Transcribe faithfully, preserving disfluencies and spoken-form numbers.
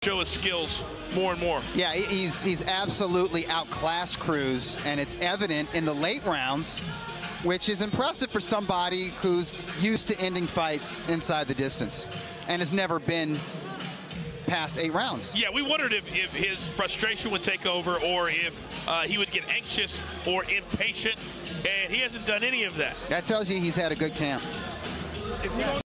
show his skills more and more. Yeah, he's he's absolutely outclassed Cruz, and it's evident in the late rounds, which is impressive for somebody who's used to ending fights inside the distance and has never been past eight rounds. Yeah, we wondered if, if his frustration would take over or if uh, he would get anxious or impatient, and he hasn't done any of that. That tells you he's had a good camp.